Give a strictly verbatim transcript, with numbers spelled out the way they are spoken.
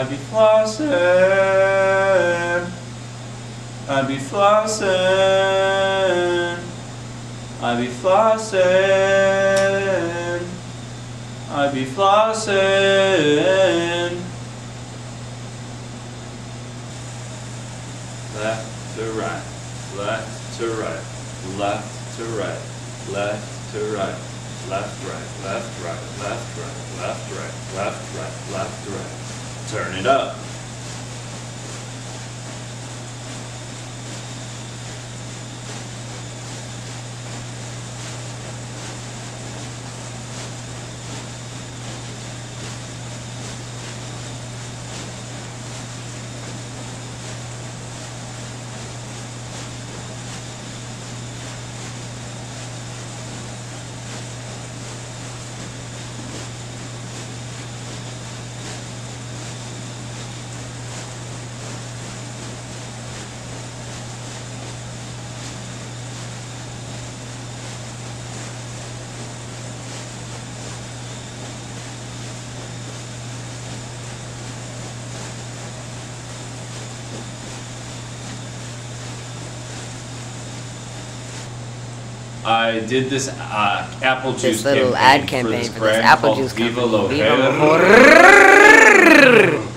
be flossing. I be flossing. I be flossing. I be flossing. Left to right, left to right, left to right, left to right, left right, left right, left right, left right, left right, left right. Turn it up. I did this uh, apple juice this little campaign ad campaign for this, for this brand apple called juice Viva company. Lo Viva Hair. Lo